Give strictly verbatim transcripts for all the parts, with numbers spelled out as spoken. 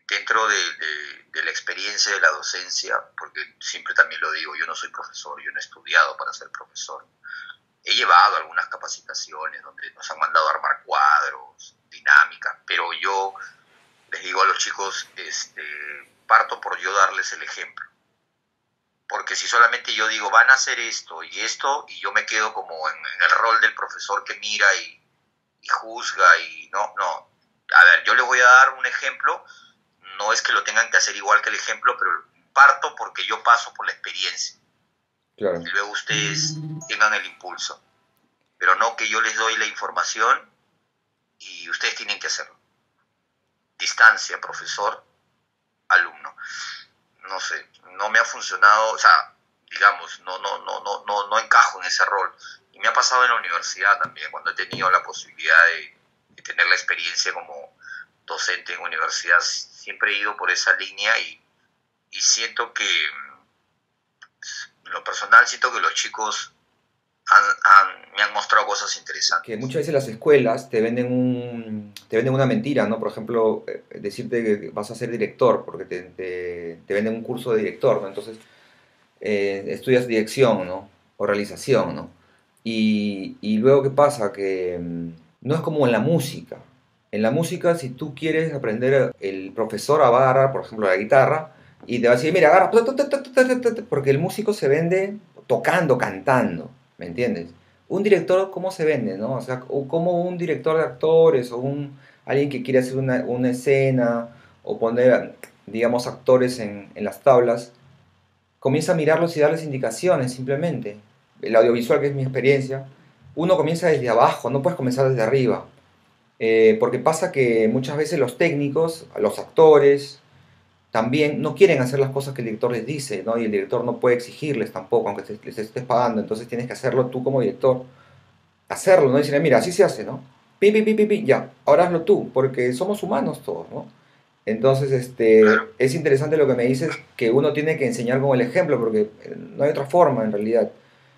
dentro de, de, de la experiencia de la docencia, porque siempre también lo digo, yo no soy profesor, yo no he estudiado para ser profesor. He llevado algunas capacitaciones donde nos han mandado a armar cuadros, dinámicas, pero yo les digo a los chicos, este, parto por yo darles el ejemplo. Porque si solamente yo digo, van a hacer esto y esto, y yo me quedo como en, en el rol del profesor que mira y, y juzga y no, no. A ver, yo les voy a dar un ejemplo, no es que lo tengan que hacer igual que el ejemplo, pero parto porque yo paso por la experiencia. Claro. Y luego ustedes tengan el impulso. Pero no que yo les doy la información y ustedes tienen que hacerlo. Distancia, profesor, alumno. No sé, no me ha funcionado, o sea, digamos, no, no, no, no, no, no encajo en ese rol. Y me ha pasado en la universidad también, cuando he tenido la posibilidad de, de tener la experiencia como docente en universidad, siempre he ido por esa línea y, y siento que, en lo personal, siento que los chicos han, han, me han mostrado cosas Que interesantes. muchas veces las escuelas te venden un, te venden una mentira, ¿no? Por ejemplo, eh, decirte que vas a ser director, porque te, te, te venden un curso de director, ¿no? Entonces, eh, estudias dirección, ¿no? O realización, ¿no? Y, y luego, ¿qué pasa? Que mm, no es como en la música. En la música, si tú quieres aprender, el profesor va a agarrar, por ejemplo, la guitarra y te va a decir, mira, agarra, porque el músico se vende tocando, cantando, ¿me entiendes? Un director, ¿cómo se vende, no? O sea, o como un director de actores o un, alguien que quiere hacer una, una escena o poner, digamos, actores en, en las tablas, comienza a mirarlos y darles indicaciones simplemente. El audiovisual, que es mi experiencia, uno comienza desde abajo, no puedes comenzar desde arriba. Eh, porque pasa que muchas veces los técnicos, los actores, también no quieren hacer las cosas que el director les dice, ¿no? Y el director no puede exigirles tampoco, aunque te- les estés pagando. Entonces tienes que hacerlo tú como director. Hacerlo, ¿no? Y decirle, mira, así se hace, ¿no? Pi, pi, pi, pi, pi, ya, ahora hazlo tú, porque somos humanos todos, ¿no? Entonces, este, Claro. es interesante lo que me dices, que uno tiene que enseñar con el ejemplo, porque eh, no hay otra forma en realidad.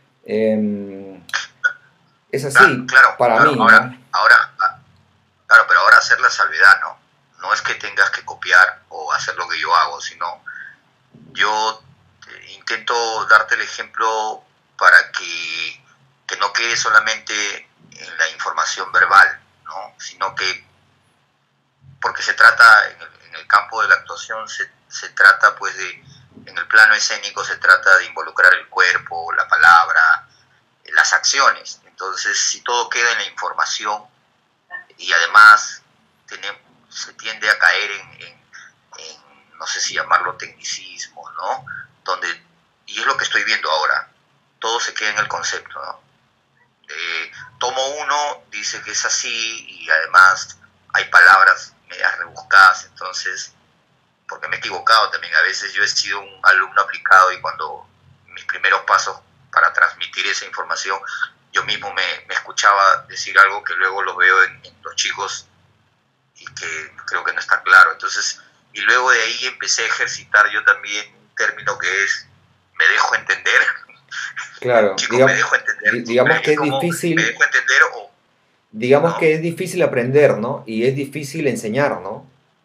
Eh, es Claro, así, claro, para claro. mí, Ahora, ¿no? ahora, claro, pero ahora hacer la salvedad, ¿no? No es que tengas que copiar o hacer lo que yo hago, sino yo eh, intento darte el ejemplo para que, que no quede solamente en la información verbal, ¿no? Sino que, porque se trata, en el, en el campo de la actuación, se, se trata pues de, en el plano escénico se trata de involucrar el cuerpo, la palabra, las acciones. Entonces, si todo queda en la información y además tenemos, se tiende a caer en, en, en, no sé si llamarlo tecnicismo, ¿no? Donde, y es lo que estoy viendo ahora, todo se queda en el concepto, ¿no? Eh, tomo uno, dice que es así y además hay palabras medias rebuscadas, entonces, porque me he equivocado también, a veces yo he sido un alumno aplicado y cuando mis primeros pasos para transmitir esa información, yo mismo me, me escuchaba decir algo que luego lo veo en, en los chicos y que creo que no está claro. Entonces, y luego de ahí empecé a ejercitar yo también un término que es me dejo entender. Claro, Chicos, me digamos, dejo entender. di- digamos que Es es como me difícil, dejo entender o digamos no. que es difícil aprender, ¿no? Y es difícil enseñar, ¿no?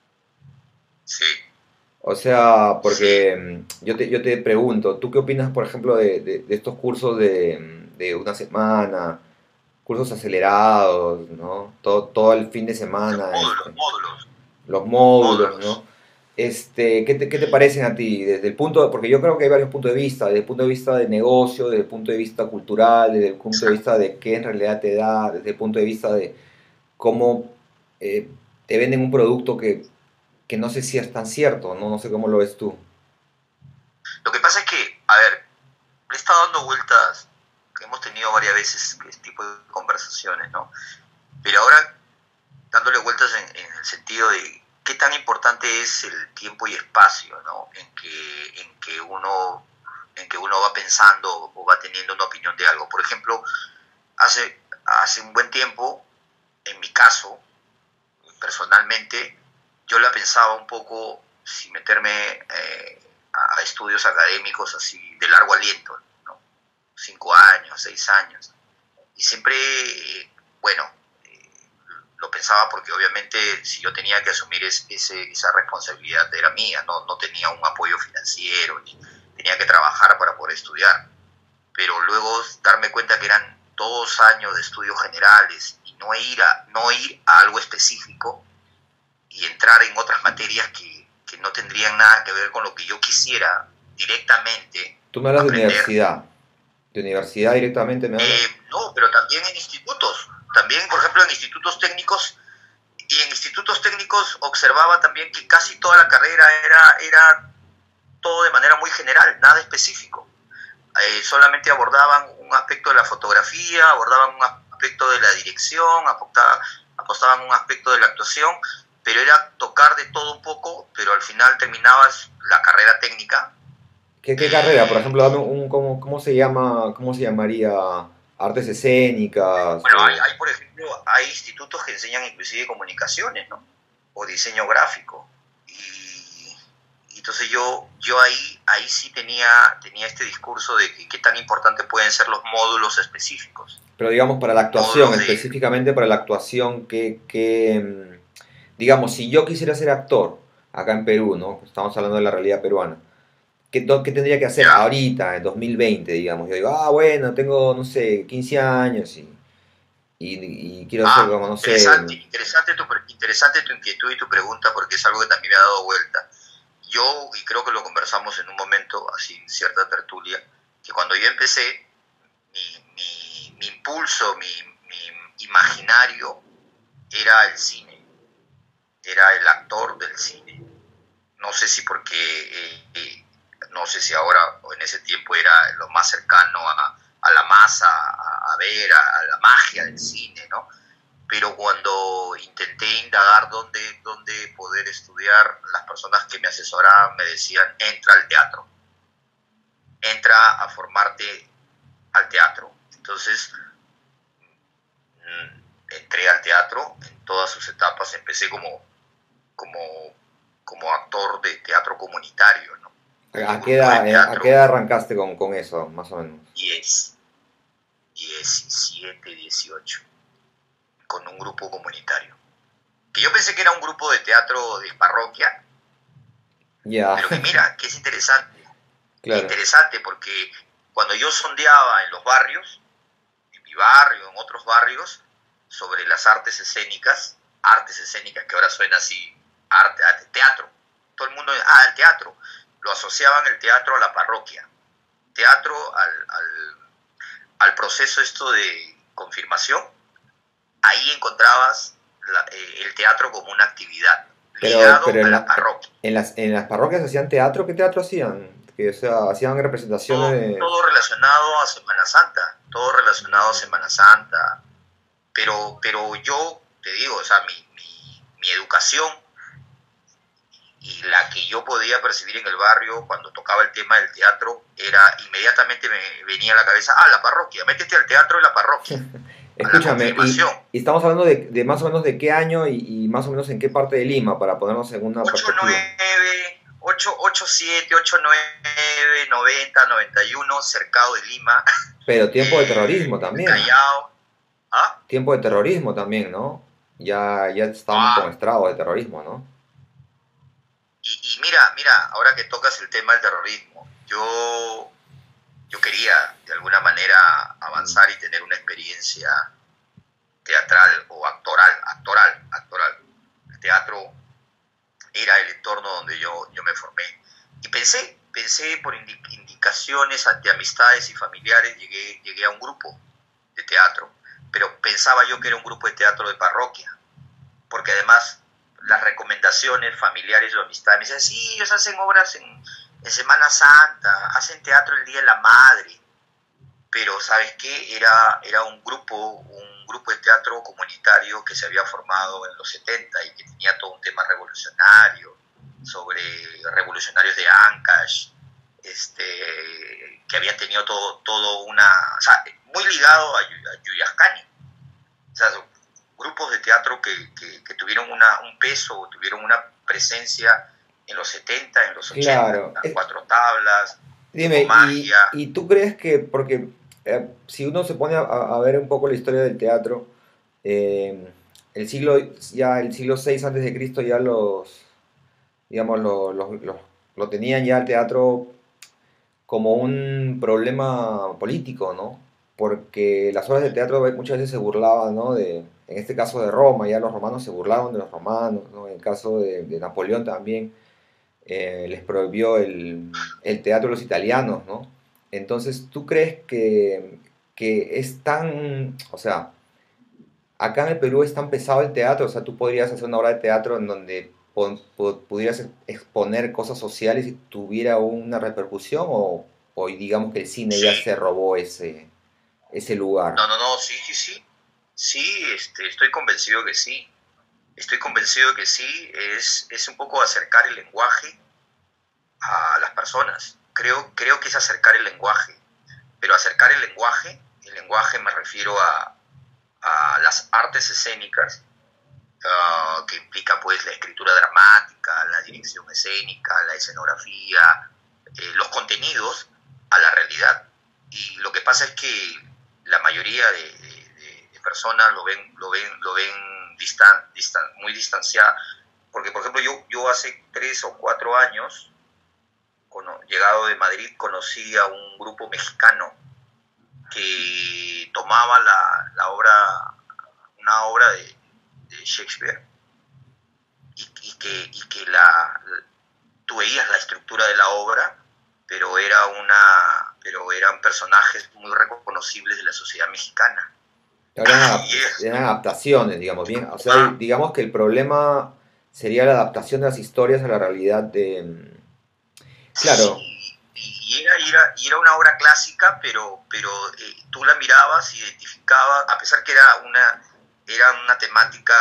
Sí, O sea, sí. porque mm, yo te, yo te pregunto, ¿tú qué opinas, por ejemplo, de, de- de estos cursos de, mm, de una semana, cursos acelerados, ¿no? Todo, todo el fin de Los semana, módulos, este, módulos, los módulos, ¿no? módulos. Este, ¿qué te, qué te parecen a ti? Desde el punto, porque yo creo que hay varios puntos de vista, desde el punto de vista de negocio, desde el punto de vista cultural, desde el punto de vista de qué en realidad te da, desde el punto de vista de cómo eh, te venden un producto que, que no sé si es tan cierto, ¿no? No sé cómo lo ves tú. Lo que pasa es que, a ver, le he estado dando vueltas, que hemos tenido varias veces este tipo de conversaciones, ¿no? Pero ahora dándole vueltas en, en el sentido de qué tan importante es el tiempo y espacio, ¿no? En que, en que uno en que uno va pensando o va teniendo una opinión de algo. Por ejemplo, hace, hace un buen tiempo, en mi caso, personalmente, yo la pensaba un poco si meterme eh, a, a estudios académicos así de largo aliento, ¿no? Cinco años, seis años. Y siempre, eh, bueno, eh, lo pensaba porque obviamente si yo tenía que asumir es, ese, esa responsabilidad era mía, no, no tenía un apoyo financiero, ni tenía que trabajar para poder estudiar. Pero luego darme cuenta que eran dos años de estudios generales y no ir a, no ir a algo específico y entrar en otras materias que, que no tendrían nada que ver con lo que yo quisiera directamente Tú me hablas de aprender. universidad. ¿De universidad directamente me hablas? Eh, no, pero también en institutos. También, por ejemplo, en institutos técnicos. Y en institutos técnicos observaba también que casi toda la carrera era, era todo de manera muy general, nada específico. Eh, solamente abordaban un aspecto de la fotografía, abordaban un aspecto de la dirección, apostaban, apostaban un aspecto de la actuación, pero era tocar de todo un poco, pero al final terminabas la carrera técnica. ¿Qué, qué carrera? Por ejemplo, dame un, ¿cómo, cómo se llama, cómo se llamaría? ¿Artes escénicas? Bueno, hay, O... hay, por ejemplo, hay institutos que enseñan inclusive comunicaciones, ¿no? O diseño gráfico. Y, y entonces yo, yo ahí, ahí sí tenía, tenía este discurso de que qué tan importante pueden ser los módulos específicos. Pero digamos para la actuación, Módulos de... específicamente para la actuación, que, que, digamos, si yo quisiera ser actor acá en Perú, ¿no? Estamos hablando de la realidad peruana. ¿Qué, qué tendría que hacer Ya. ahorita, en dos mil veinte, digamos? Yo digo, ah, bueno, tengo, no sé, quince años y, y, y quiero ser Ah, como, no interesante, sé... interesante tu, interesante tu inquietud y tu pregunta porque es algo que también me ha dado vuelta. Yo, y creo que lo conversamos en un momento, así en cierta tertulia, que cuando yo empecé, mi, mi, mi impulso, mi, mi imaginario era el cine, era el actor del cine. No sé si porque, eh, eh, no sé si ahora o en ese tiempo era lo más cercano a, a la masa, a, a ver, a, a la magia del cine, ¿no? Pero cuando intenté indagar dónde, dónde poder estudiar, las personas que me asesoraban me decían, entra al teatro, entra a formarte al teatro. Entonces, entré al teatro en todas sus etapas, empecé como, como, como actor de teatro comunitario, ¿no? En ¿A un qué grupo de edad, eh, a qué teatro edad arrancaste con, con eso, más o menos? diez, diecisiete, dieciocho, con un grupo comunitario. Que yo pensé que era un grupo de teatro de parroquia, Ya, pero que mira, que es interesante, claro. interesante porque cuando yo sondeaba en los barrios, en mi barrio, en otros barrios, sobre las artes escénicas, artes escénicas que ahora suena así, arte, arte teatro, todo el mundo, ah, el teatro, lo asociaban el teatro a la parroquia, teatro al, al, al proceso esto de confirmación, ahí encontrabas la, eh, el teatro como una actividad Pero, pero ligado a en, la la, parroquia. en, las, en las parroquias hacían teatro, ¿qué teatro hacían? Que, o sea, hacían representaciones Todo, de... todo relacionado a Semana Santa, todo relacionado a Semana Santa, pero, pero yo te digo, o sea, mi, mi, mi educación y la que yo podía percibir en el barrio cuando tocaba el tema del teatro era inmediatamente me venía a la cabeza, ah, la parroquia, métete al teatro de la parroquia, a la Escúchame, y, confirmación. y estamos hablando de, de más o menos de qué año y, y más o menos en qué parte de Lima, para ponernos en una ocho perspectiva. nueve, ocho, ocho siete, ocho nueve, noventa, noventa y uno, cercado de Lima, Pero tiempo de terrorismo eh, también, Callao. ¿Ah? tiempo de terrorismo también, ¿no? Ya, ya estábamos con Ah, estragos de terrorismo, ¿no? y, y mira, mira, ahora que tocas el tema del terrorismo, yo, yo quería de alguna manera avanzar y tener una experiencia teatral o actoral, actoral, actoral. El teatro era el entorno donde yo, yo me formé. Y pensé, pensé por indicaciones ante amistades y familiares, llegué, llegué a un grupo de teatro, pero pensaba yo que era un grupo de teatro de parroquia, porque además las recomendaciones familiares o amistades me decían, sí, ellos hacen obras en, en Semana Santa, hacen teatro el Día de la Madre, pero ¿sabes qué? Era, era un grupo, un grupo de teatro comunitario que se había formado en los setenta y que tenía todo un tema revolucionario, sobre revolucionarios de Ancash, este, que habían tenido todo, todo una, o sea, muy ligado a, a Yuyascani. O sea, grupos de teatro que, que, que tuvieron una, un peso, tuvieron una presencia en los setenta, en los ochenta, Claro. las Es- cuatro tablas, dime, hubo ¿y, magia. y tú crees que, porque eh, si uno se pone a, a ver un poco la historia del teatro, eh, el siglo, ya el siglo seis antes de Cristo ya los, digamos, lo, lo- lo- lo tenían ya el teatro como un problema político, ¿no? Porque las obras de teatro muchas veces se burlaban, ¿no? De, en este caso de Roma, ya los romanos se burlaban de los romanos, ¿no? En el caso de, de Napoleón también eh, les prohibió el, el teatro a los italianos, ¿no? Entonces, ¿tú crees que, que es tan, o sea, acá en el Perú es tan pesado el teatro, o sea, tú podrías hacer una obra de teatro en donde pon- pu- pudieras exponer cosas sociales y tuviera una repercusión o, o digamos que el cine ya Sí, se robó ese, ese lugar? no, no, no, sí, sí, sí. Sí, este, estoy convencido que sí. Estoy convencido de que sí. Es, es un poco acercar el lenguaje a las personas. Creo, creo que es acercar el lenguaje. Pero acercar el lenguaje, el lenguaje me refiero a, a las artes escénicas, uh, que implica pues la escritura dramática, la dirección escénica, la escenografía, eh, los contenidos a la realidad. Y lo que pasa es que la mayoría de, de, de personas lo ven, lo ven, lo ven distan, distan, muy distanciada, porque por ejemplo yo, yo hace tres o cuatro años, cuando, llegado de Madrid, conocí a un grupo mexicano que tomaba la, la obra, una obra de, de Shakespeare, y, y, que, y que la, tú veías la estructura de la obra, pero era una, pero eran personajes muy reconocibles de la sociedad mexicana. Eran, Y adap- es, eran adaptaciones, digamos, bien, o sea, ah, digamos que el problema sería la adaptación de las historias a la realidad de... Claro, sí, y era, y era, y era una obra clásica, pero, pero eh, tú la mirabas, identificabas, a pesar que era una, era una temática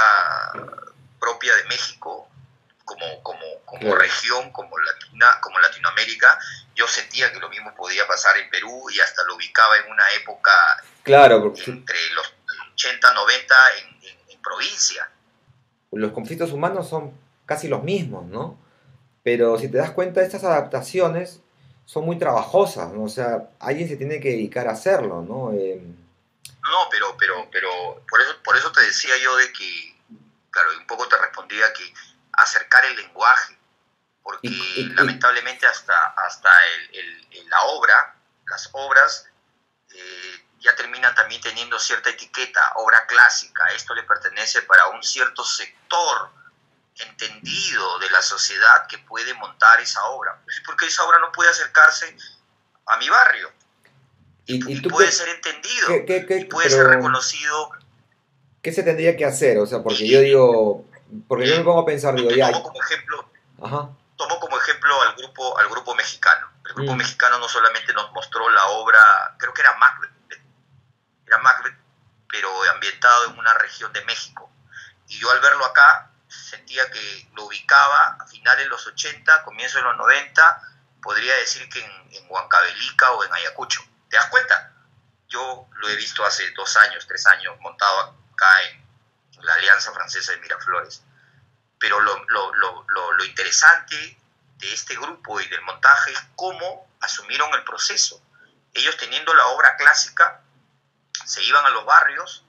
propia de México, como, como, como claro, región, como, Latina, como Latinoamérica, yo sentía que lo mismo podía pasar en Perú y hasta lo ubicaba en una época claro, porque entre los ochenta, noventa en, en, en provincia. los conflictos humanos son casi los mismos, ¿no? Pero si te das cuenta, estas adaptaciones son muy trabajosas, ¿no? O sea, alguien se tiene que dedicar a hacerlo, ¿no? Eh, No, pero, pero, pero por eso, por eso te decía yo de que, claro, y un poco te respondía que acercar el lenguaje, y, porque y- y- lamentablemente hasta, hasta el, el, el- la obra, las obras, eh, ya terminan también teniendo cierta etiqueta, obra clásica, esto le pertenece para un cierto sector entendido de la sociedad que puede montar esa obra, porque esa obra no puede acercarse a mi barrio y, y- y y tú puede qué, ser entendido qué, qué- y qué- puede ser pero, reconocido. ¿qué se tendría que hacer? O sea, Y, porque yo y, digo, porque yo me y pongo a pensar, digo, te ya, tomo como ejemplo, ajá, tomo como ejemplo al grupo, al grupo mexicano. El grupo mm, mexicano no solamente nos mostró la obra, creo que era Macbeth, era Macbeth, pero ambientado en una región de México. Y yo al verlo acá sentía que lo ubicaba a finales de los ochenta, comienzo de los noventa, podría decir que en, en Huancavelica o en Ayacucho. ¿Te das cuenta? Yo lo he visto hace dos años, tres años, montado acá en, en la Alianza Francesa de Miraflores. Pero lo, lo, lo, lo, lo interesante de este grupo y del montaje es cómo asumieron el proceso. Ellos teniendo la obra clásica, se iban a los barrios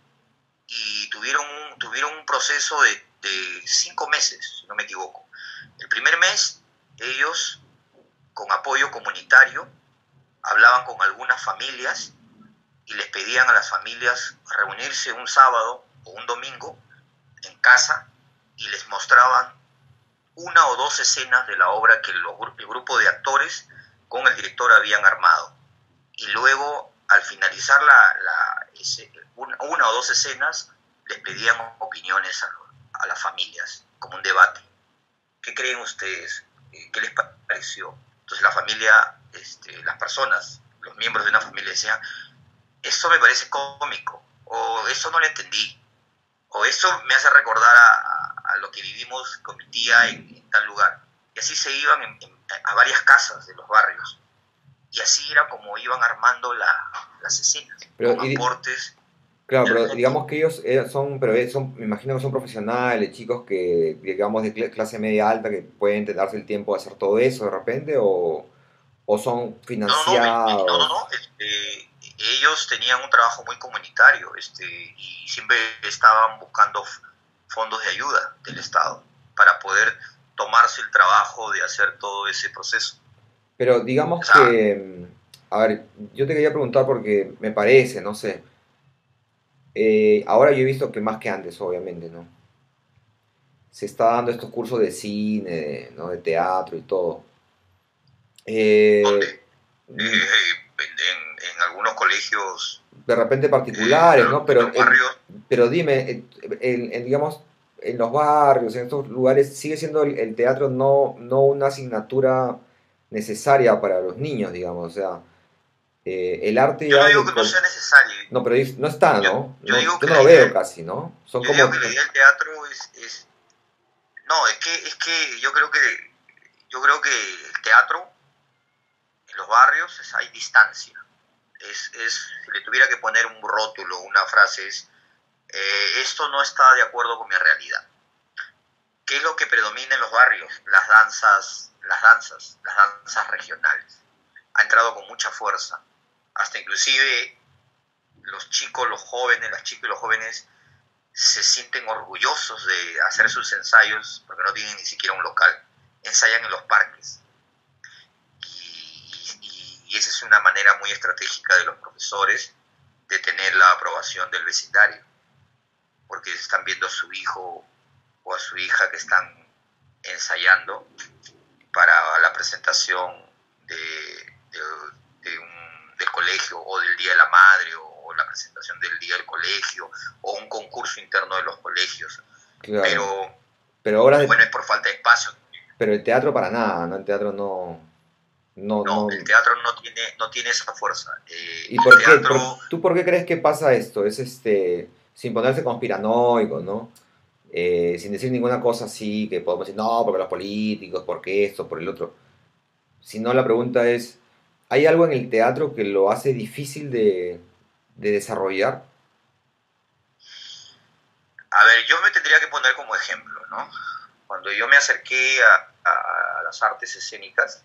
y tuvieron un, tuvieron un proceso de, de cinco meses, si no me equivoco. El primer mes, ellos, con apoyo comunitario, hablaban con algunas familias y les pedían a las familias reunirse un sábado o un domingo en casa y les mostraban una o dos escenas de la obra que el, el grupo de actores con el director habían armado. Y luego, al finalizar la, la, ese, una, una o dos escenas, les pedían opiniones a, a las familias, como un debate. ¿Qué creen ustedes? ¿Qué les pareció? Entonces la familia, este, las personas, los miembros de una familia decían, eso me parece cómico, o eso no lo entendí, o eso me hace recordar a, a, a lo que vivimos con mi tía en, en tal lugar. Y así se iban en, en, a varias casas de los barrios. Y así era como iban armando la, las escenas, pero, con y, aportes claro, de la pero gente. digamos que ellos eh, son, pero eh, son, me imagino que son profesionales, chicos que, digamos, de cl- clase media alta, que pueden darse el tiempo de hacer todo eso de repente, o, o son No, no, no, no, no, financiados. no. Este, ellos tenían un trabajo muy comunitario, este, y siempre estaban buscando fondos de ayuda del Estado para poder tomarse el trabajo de hacer todo ese proceso. Pero digamos O sea, que, a ver, yo te quería preguntar porque me parece, no sé, eh, ahora yo he visto que más que antes, obviamente, ¿no? Se está dando estos cursos de cine, ¿no? De teatro y todo. donde Eh, eh, en, en, algunos colegios de repente eh, particulares, ¿no? de Pero, los en- barrios, pero dime, en, en- en, digamos, en los barrios, en estos lugares, ¿sigue siendo el, el teatro no, no una asignatura necesaria para los niños, digamos? O sea, eh, el arte yo no ya digo del que no col- sea necesario, no, pero es- no está, yo, ¿no? yo No, digo yo que no la lo idea, veo casi, ¿no? Son yo digo como, que la idea del teatro es, es no, es que, es que yo creo que yo creo que el teatro en los barrios es, hay distancia. Es, es, si le tuviera que poner un rótulo, una frase, es eh, esto no está de acuerdo con mi realidad. ¿Qué es lo que predomina en los barrios? Las danzas, las danzas, las danzas regionales. Ha entrado con mucha fuerza. Hasta inclusive los chicos, los jóvenes, las chicas y los jóvenes se sienten orgullosos de hacer sus ensayos, porque no tienen ni siquiera un local. Ensayan en los parques. Y, y, y esa es una manera muy estratégica de los profesores de tener la aprobación del vecindario, porque están viendo a su hijo o a su hija que están ensayando para la presentación de, de, de un, del colegio o del Día de la Madre o, o la presentación del Día del Colegio o un concurso interno de los colegios. claro, Pero, pero ahora, bueno, es por falta de espacio. pero el teatro para nada, ¿no? El teatro no, no, No, no. el teatro no tiene, no tiene esa fuerza. Eh, ¿Y el por qué? ¿Por- teatro, ¿Tú por qué crees que pasa esto? Es este, sin ponerse conspiranoico, ¿no? Eh, sin decir ninguna cosa así, que podemos decir, no, porque los políticos, porque esto, por el otro. Sino la pregunta es, ¿hay algo en el teatro que lo hace difícil de, de desarrollar? a ver, yo me tendría que poner como ejemplo, ¿no? Cuando yo me acerqué a, a, a las artes escénicas,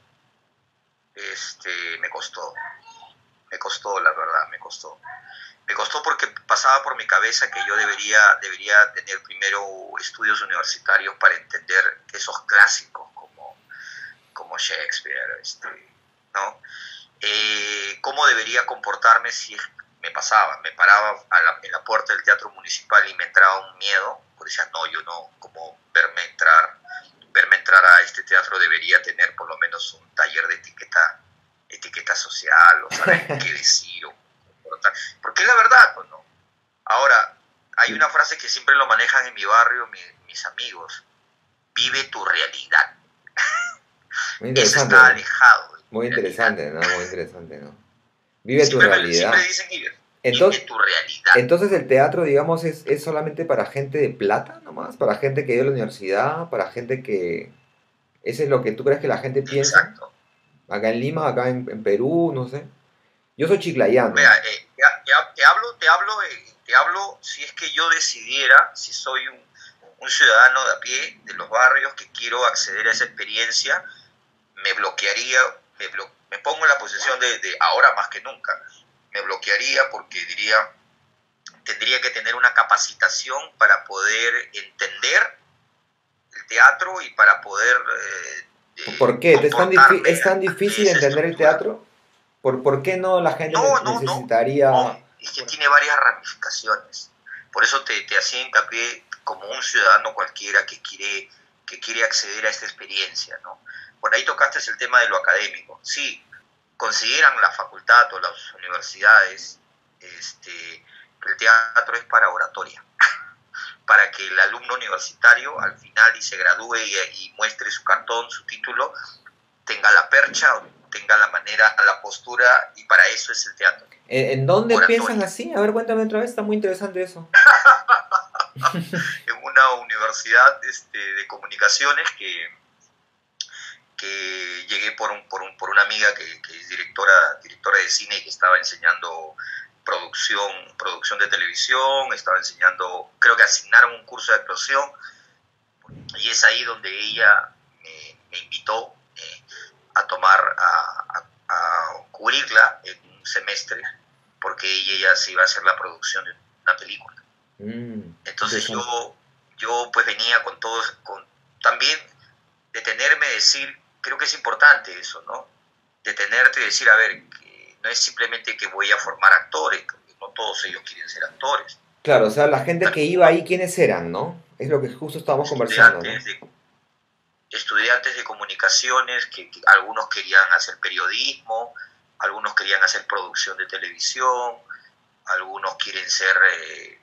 este, me costó, me costó, la verdad, me costó. Me costó porque pasaba por mi cabeza que yo debería, debería tener primero estudios universitarios para entender esos clásicos como, como Shakespeare, este, ¿no? Eh, ¿Cómo debería comportarme si me pasaba? Me paraba a la, en la puerta del teatro municipal y me entraba un miedo, pues decía, no, yo no, como verme entrar, verme entrar a este teatro debería tener por lo menos un taller de etiqueta, etiqueta social, o saber qué decir o porque es la verdad, pues no. Ahora, hay una frase que siempre lo manejan en mi barrio mi, mis amigos. Vive tu realidad. Muy Eso interesante, está ¿no? alejado de tu Muy realidad. interesante, ¿no? Muy interesante, ¿no? Vive tu Siempre, me, siempre realidad. dicen, vive, vive Entonces, tu realidad. entonces el teatro, digamos, es, es solamente para gente de plata nomás, para gente que ha ido a la universidad, para gente que... ¿Eso es lo que tú crees que la gente piensa? Exacto. Acá en Lima, acá en, en Perú, no sé. Yo soy chiclayano. Vea, eh, te, te, te, hablo, te hablo, eh, te hablo si es que yo decidiera, si soy un, un ciudadano de a pie de los barrios que quiero acceder a esa experiencia, me bloquearía, me, blo me pongo en la posición de, de ahora más que nunca, me bloquearía porque diría, tendría que tener una capacitación para poder entender el teatro y para poder eh, ¿Por eh, qué? ¿Es tan, ¿Es comportarme tan ante difícil esa entender el estructura. teatro? ¿Por, ¿Por qué no la gente No, no, no, necesitaría... no, es que tiene varias ramificaciones. Por eso te, te hacía hincapié como un ciudadano cualquiera que quiere, que quiere acceder a esta experiencia, ¿no? Por ahí tocaste el tema de lo académico. Sí, consideran la facultad o las universidades este, que el teatro es para oratoria, para que el alumno universitario al final y se gradúe y, y muestre su cartón, su título, tenga la percha, tenga la manera, la postura, y para eso es el teatro. ¿En dónde oratoria. piensan así? A ver, cuéntame otra vez, está muy interesante eso. En una universidad este, de comunicaciones que, que llegué por, un, por, un, por una amiga que, que es directora, directora de cine y que estaba enseñando producción, producción de televisión, estaba enseñando, creo que asignaron un curso de actuación, y es ahí donde ella me, me invitó eh, a tomar, a, a, a cubrirla en un semestre, porque ella, ella se iba a hacer la producción de una película. Mm, Entonces yo yo pues venía con todos, con, también detenerme, decir, creo que es importante eso, ¿no? Detenerte y decir, a ver, que no es simplemente que voy a formar actores, porque no todos ellos quieren ser actores. Claro, o sea, la gente que iba ahí, ¿quiénes eran, no? Es lo que justo estábamos conversando, ¿no? Estudiantes de, estudiantes de comunicaciones, que, que algunos querían hacer periodismo, algunos querían hacer producción de televisión, algunos quieren ser eh,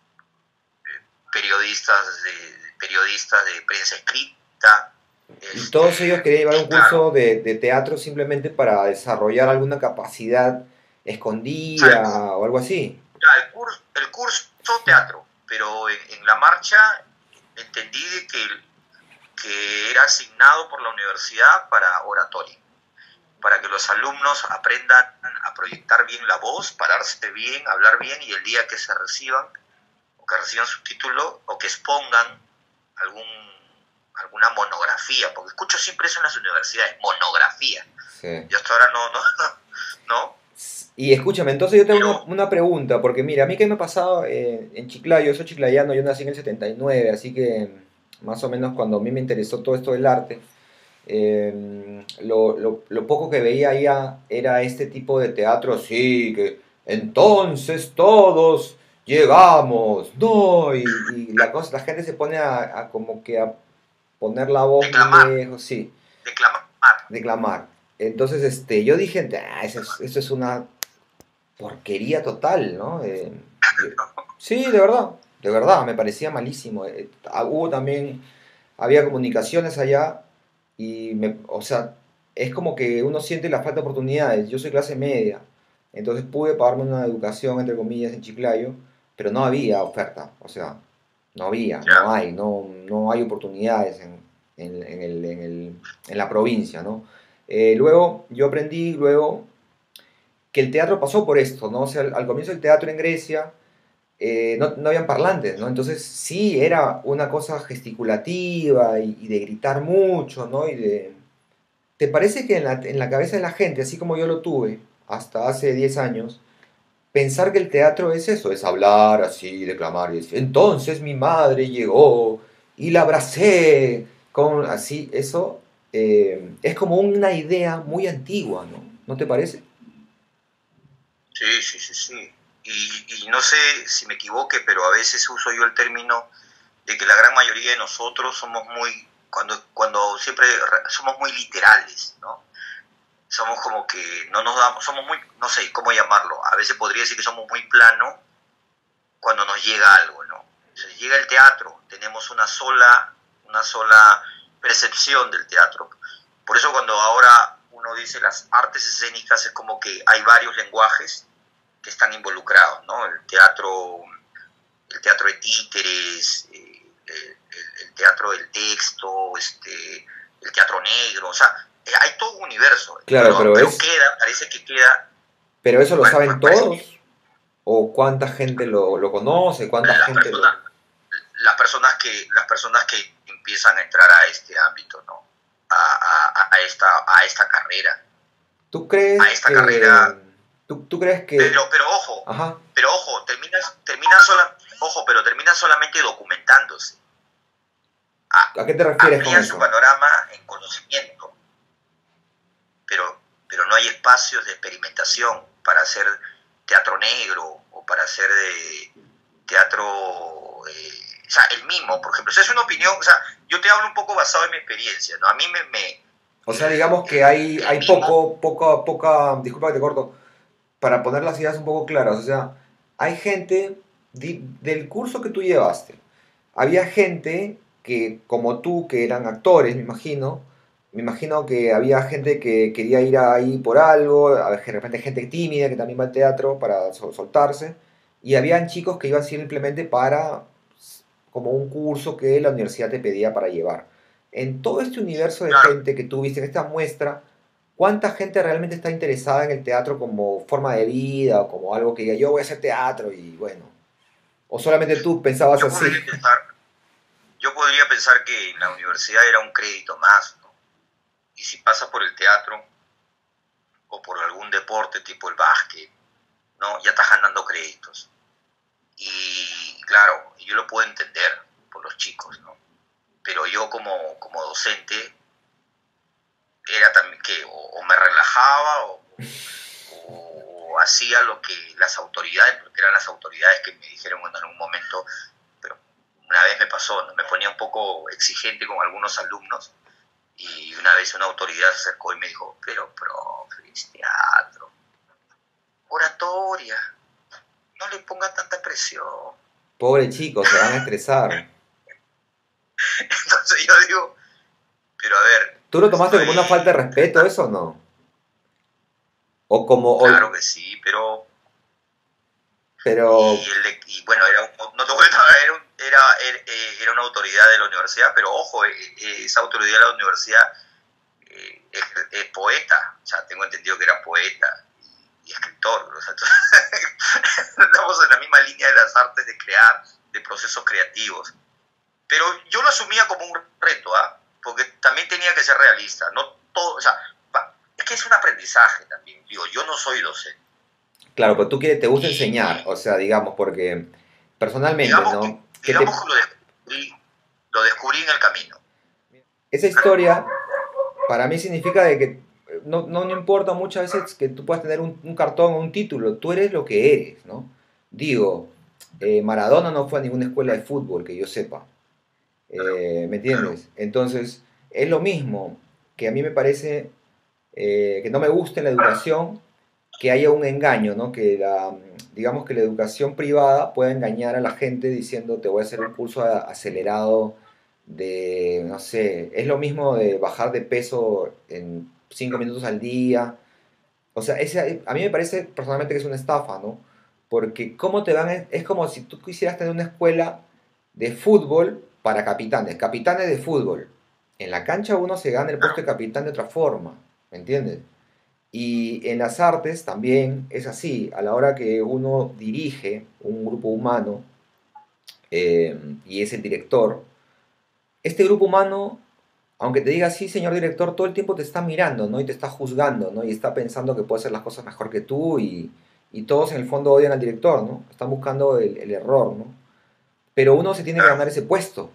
periodistas de, periodistas de prensa escrita. Y todos ellos Este, querían llevar un y claro, curso de, de teatro simplemente para desarrollar alguna capacidad o sea, el, escondida o algo así. el, curso, el curso teatro, pero en, en la marcha entendí de que, que era asignado por la universidad para oratoria, para que los alumnos aprendan a proyectar bien la voz, pararse bien, hablar bien, y el día que se reciban, o que reciban su título, o que expongan algún, alguna monografía, porque escucho siempre eso en las universidades, monografía. Sí. Y hasta ahora no, no, no. Y escúchame, entonces yo tengo una, Pero, una pregunta, porque mira, a mí qué me ha pasado eh, en Chiclayo, yo soy chiclayano, yo nací en el setenta y nueve, así que más o menos cuando a mí me interesó todo esto del arte, eh, lo, lo, lo poco que veía allá era este tipo de teatro así, que entonces todos llegamos, no, y, y la cosa, la gente se pone a, a como que a poner la voz muy declamar, lejos, sí, declamar. declamar. Entonces, este, yo dije, "Ah, eso es, eso es una porquería total, ¿no?" Eh, yo- sí, de verdad, de verdad, me parecía malísimo. Eh, ah, hubo también, había comunicaciones allá y, me, o sea, es como que uno siente la falta de oportunidades. Yo soy clase media, entonces pude pagarme una educación, entre comillas, en Chiclayo, pero no había oferta, o sea, no había, no Ya. hay, no, no hay oportunidades en, en, en el, en, el, en la provincia, ¿no? Eh, luego yo aprendí, luego que el teatro pasó por esto, ¿no? O sea, al, al comienzo del teatro en Grecia eh, no, no habían parlantes, ¿no? Entonces sí, era una cosa gesticulativa y, y de gritar mucho, ¿no? Y de... ¿Te parece que en la, en la cabeza de la gente, así como yo lo tuve hasta hace diez años, pensar que el teatro es eso, es hablar así, declamar y decir, entonces mi madre llegó y la abracé, con así, eso eh, es como una idea muy antigua, ¿no? ¿No te parece? Sí, sí, sí, sí. Y, y no sé si me equivoque, pero a veces uso yo el término de que la gran mayoría de nosotros somos muy, cuando, cuando siempre somos muy literales, ¿no? Somos como que no nos damos, somos muy, no sé cómo llamarlo, a veces podría decir que somos muy plano cuando nos llega algo, ¿no? Entonces llega el teatro, tenemos una sola, una sola percepción del teatro. Por eso cuando ahora uno dice las artes escénicas es como que hay varios lenguajes que están involucrados, ¿no? El teatro, el teatro de títeres, eh, el, el, teatro del texto, este, el teatro negro, o sea, hay todo un universo, Claro, pero, pero pero es, queda, parece que queda, pero eso lo saben parece que todos, o cuánta gente lo, lo conoce, cuánta las gente lo... personas, las personas que, las personas que empiezan a entrar a este ámbito, ¿no? A, a, a esta, a esta carrera, ¿Tú crees a esta que... carrera, ¿Tú, tú crees que... pero, pero ojo, Ajá, pero ojo, terminas, terminas sola, ojo, pero terminas solamente documentándose. ¿a qué te refieres con Amplían su eso? panorama en conocimiento, pero, pero no hay espacios de experimentación para hacer teatro negro o para hacer de teatro, eh, o sea, el mismo, por ejemplo. O sea, es una opinión, o sea, yo te hablo un poco basado en mi experiencia, ¿no? A mí me... me O sea, el, digamos que el, hay, el hay mismo, poco, poca, poca, disculpa que te corto, para poner las ideas un poco claras, o sea, hay gente di- del curso que tú llevaste, había gente que, como tú, que eran actores, me imagino, me imagino que había gente que quería ir ahí por algo, a ver, de repente gente tímida que también va al teatro para sol- soltarse, y habían chicos que iban simplemente para, como un curso que la universidad te pedía para llevar. En todo este universo de claro, gente que tú viste en esta muestra, ¿cuánta gente realmente está interesada en el teatro como forma de vida o como algo que diga yo voy a hacer teatro y bueno? ¿O solamente tú pensabas yo así? podría pensar, yo podría pensar que en la universidad era un crédito más, ¿no? Y si pasas por el teatro o por algún deporte tipo el básquet, ¿no? Ya estás ganando créditos. Y claro, yo lo puedo entender por los docente era también que o, o me relajaba o, o, o hacía lo que las autoridades, porque eran las autoridades que me dijeron en algún momento, pero una vez me pasó, ¿no? Me ponía un poco exigente con algunos alumnos y una vez una autoridad se acercó y me dijo, pero profe, es teatro, oratoria, no le ponga tanta presión. Pobre chico, se van a estresar. Entonces yo digo, pero a ver, ¿Tú lo tomaste como una falta estoy... de respeto eso o no? O como... o- Claro que sí, pero... pero... Y, el, y bueno, era, un, no te voy a, era, un- era, era, eh, era una autoridad de la universidad, pero ojo, eh, eh, esa autoridad de la universidad eh, es, es poeta, o sea, tengo entendido que era poeta y, y escritor, o sea, estamos en la misma línea de las artes de crear, de procesos creativos. Pero yo lo asumía como un reto, ¿ah? ¿eh? Porque también tenía que ser realista, no todo, o sea, es que es un aprendizaje también, digo, yo no soy docente. Claro, pero tú quieres, te gusta Y, enseñar, o sea, digamos, porque personalmente, digamos que, ¿no? Que digamos te, que lo descubrí, lo descubrí en el camino. esa historia para mí significa de que no, no, no importa muchas veces que tú puedas tener un, un cartón o un título, tú eres lo que eres, ¿no? Digo, eh, Maradona no fue a ninguna escuela de fútbol, que yo sepa. Claro, Eh, ¿me claro. entiendes? Entonces, es lo mismo que a mí me parece eh, que no me gusta en la educación que haya un engaño, ¿no? Que la, digamos que la educación privada pueda engañar a la gente diciendo te voy a hacer un curso a- acelerado de, no sé, es lo mismo de bajar de peso en cinco minutos al día. O sea, ese, a mí me parece personalmente que es una estafa, ¿no? Porque cómo te van, a- es como si tú quisieras tener una escuela de fútbol para capitanes, capitanes de fútbol. En la cancha uno se gana el puesto de capitán de otra forma, ¿me entiendes? Y en las artes también es así, a la hora que uno dirige un grupo humano eh, y es el director, este grupo humano, aunque te diga sí, señor director, todo el tiempo te está mirando, ¿no? Y te está juzgando, ¿no? Y está pensando que puede hacer las cosas mejor que tú y, y todos en el fondo odian al director, ¿no? Están buscando el, el error, ¿no? Pero uno se tiene que Claro. ganar ese puesto,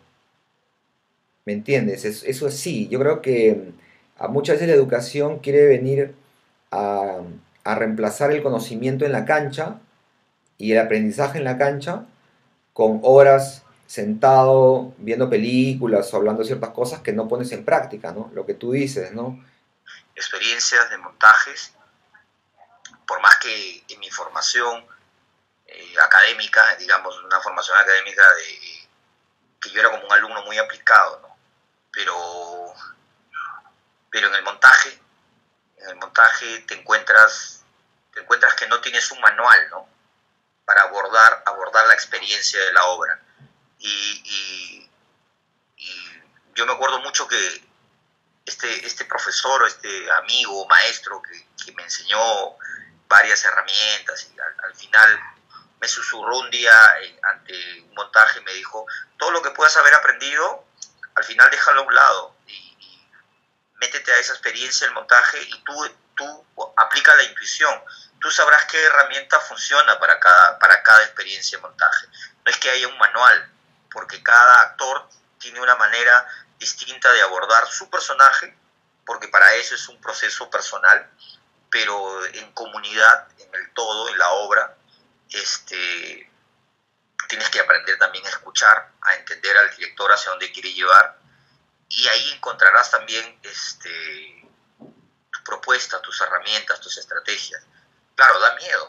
¿me entiendes? Es- eso es sí, yo creo que a muchas veces la educación quiere venir a, a reemplazar el conocimiento en la cancha y el aprendizaje en la cancha con horas sentado viendo películas o hablando de ciertas cosas que no pones en práctica, ¿no? Lo que tú dices, ¿no? Experiencias de montajes, por más que en mi formación eh, académica, digamos, una formación académica de que yo era como un alumno muy aplicado, ¿no? Pero, pero en el montaje, en el montaje te encuentras, te encuentras que no tienes un manual, ¿no? Para abordar, abordar la experiencia de la obra. Y, y, y yo me acuerdo mucho que este, este profesor, este amigo, maestro que, que me enseñó varias herramientas y al, al final me susurró un día eh, ante un montaje y me dijo, todo lo que puedas haber aprendido, al final déjalo a un lado y, y métete a esa experiencia del montaje y tú, tú aplica la intuición. Tú sabrás qué herramienta funciona para cada, para cada experiencia de montaje. No es que haya un manual, porque cada actor tiene una manera distinta de abordar su personaje, porque para eso es un proceso personal, pero en comunidad, en el todo, en la obra, este, tienes que aprender también a escuchar, a entender al director hacia dónde quiere llevar, y ahí encontrarás también este, tu propuesta, tus herramientas, tus estrategias. Claro, da miedo.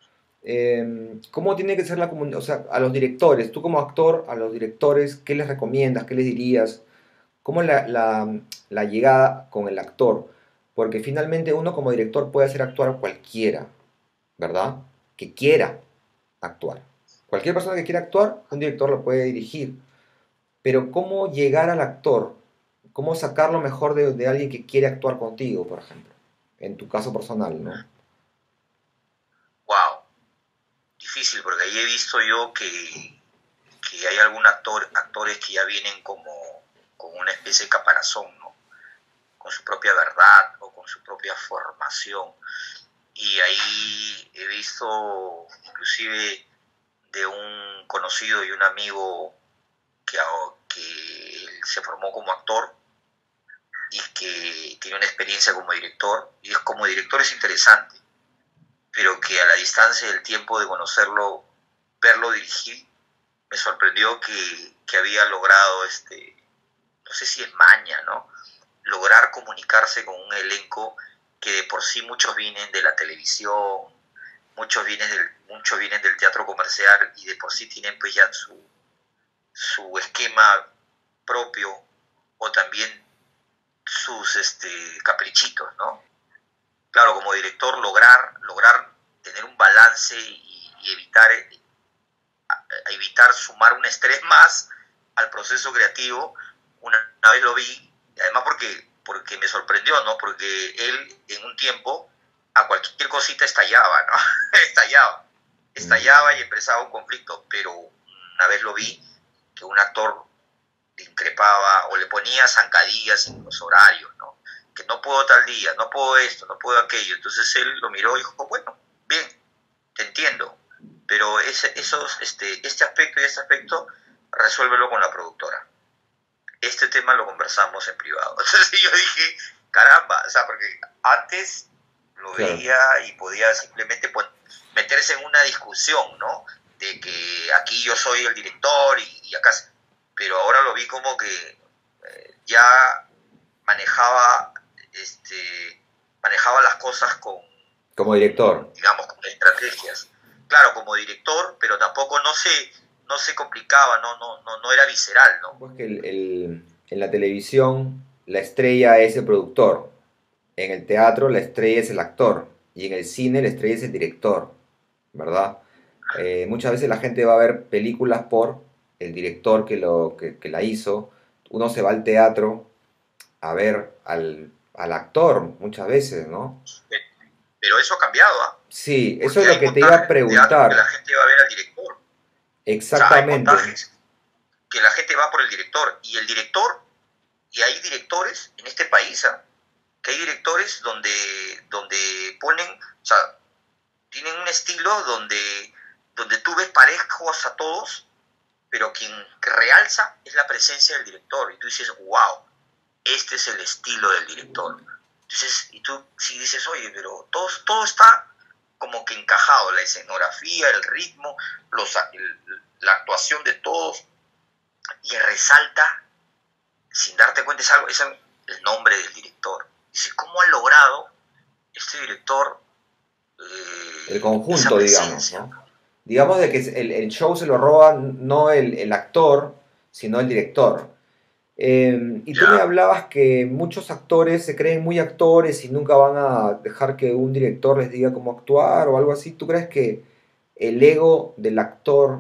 Eh, ¿cómo tiene que ser la comunidad? O sea, a los directores, tú como actor, a los directores, ¿qué les recomiendas? ¿Qué les dirías? ¿Cómo la, la, la llegada con el actor? Porque finalmente uno como director puede hacer actuar a cualquiera, ¿verdad? Que quiera actuar. Cualquier persona que quiera actuar, un director lo puede dirigir. Pero ¿cómo llegar al actor? ¿Cómo sacar lo mejor de, de alguien que quiere actuar contigo, por ejemplo? En tu caso personal, ¿no? Wow, difícil, porque ahí he visto yo que, que hay algunos actor, actores que ya vienen como con una especie de caparazón, ¿no? Con su propia verdad o con su propia formación. Y ahí he visto inclusive de un conocido y un amigo que, que se formó como actor y que tiene una experiencia como director, y es como director es interesante, pero que a la distancia del tiempo de conocerlo, verlo dirigir, me sorprendió que, que había logrado, este, no sé si es maña, ¿no? Lograr comunicarse con un elenco que de por sí muchos vienen de la televisión, muchos vienen del, muchos vienen del teatro comercial y de por sí tienen pues ya su, su esquema propio o también sus este, caprichitos, ¿no? Claro, como director lograr, lograr tener un balance y, y evitar, evitar sumar un estrés más al proceso creativo, una, una vez lo vi, además porque, porque me sorprendió, ¿no? Porque él en un tiempo a cualquier cosita estallaba, ¿no? estallaba, estallaba y expresaba un conflicto, pero una vez lo vi que un actor le increpaba o le ponía zancadillas en los horarios, ¿no? Que no puedo tal día, no puedo esto, no puedo aquello. Entonces él lo miró y dijo, bueno, bien, te entiendo, pero ese, esos, este, este aspecto y este aspecto resuélvelo con la productora. Este tema lo conversamos en privado. Entonces yo dije, caramba, o sea, porque antes lo Claro. veía y podía simplemente pues, meterse en una discusión, ¿no? De que aquí yo soy el director y, y acá... Pero ahora lo vi como que eh, ya manejaba, este, manejaba las cosas con, Como con, director. digamos, con estrategias. Claro, como director, pero tampoco no se, no se complicaba, no, no, no, no era visceral, ¿no? Pues que el, el- en la televisión la estrella es el productor, en el teatro la estrella es el actor y en el cine la estrella es el director, ¿verdad? Eh, muchas veces la gente va a ver películas por el director que, lo, que, que la hizo. Uno se va al teatro a ver al, al actor muchas veces, ¿no? Pero eso ha cambiado, ¿ah? ¿eh? Sí, eso es Porque lo hay que te iba a montajes de teatro que la preguntar. gente va a ver al director. O sea, hay Exactamente. montajes que la gente va por el director. Y el director, y hay directores en este país, ¿ah? Que hay directores donde, donde ponen, o sea, tienen un estilo donde, donde tú ves parejos a todos, pero quien realza es la presencia del director. Y tú dices, wow, este es el estilo del director. Entonces, y tú sí dices, oye, pero todo, todo está como que encajado, la escenografía, el ritmo, los, el, la actuación de todos, y resalta, sin darte cuenta, es, algo, es el nombre del director. Dices, ¿cómo ha logrado este director El eh, esa conjunto, digamos, presencia? ¿no? Digamos de que el, el show se lo roba no el, el actor, sino el director. Eh, y tú me Ya, hablabas que muchos actores se creen muy actores y nunca van a dejar que un director les diga cómo actuar o algo así. ¿Tú crees que el ego del actor